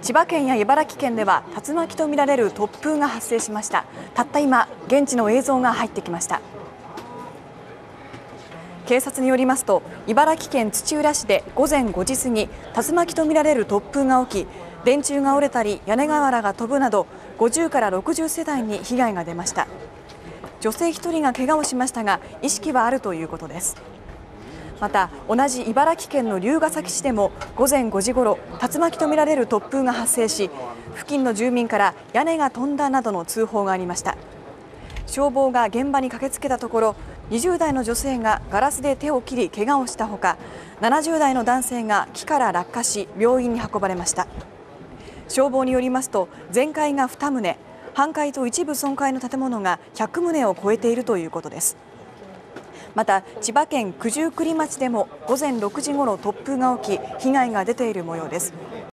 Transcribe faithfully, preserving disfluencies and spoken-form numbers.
千葉県や茨城県では竜巻とみられる突風が発生しました。たった今、現地の映像が入ってきました。警察によりますと、茨城県土浦市で午前ごじ過ぎ、竜巻とみられる突風が起き、電柱が折れたり屋根瓦が飛ぶなどごじゅうからろくじゅう世帯に被害が出ました。女性ひとりが怪我をしましたが、意識はあるということです。また、同じ茨城県の龍ケ崎市でも午前ごじごろ、竜巻とみられる突風が発生し、付近の住民から屋根が飛んだなどの通報がありました。消防が現場に駆けつけたところ、にじゅう代の女性がガラスで手を切り怪我をしたほか、ななじゅう代の男性が木から落下し病院に運ばれました。消防によりますと、全壊がに棟、半壊と一部損壊の建物がひゃく棟を超えているということです。また、千葉県九十九里町でも午前ろくじごろ突風が起き、被害が出ている模様です。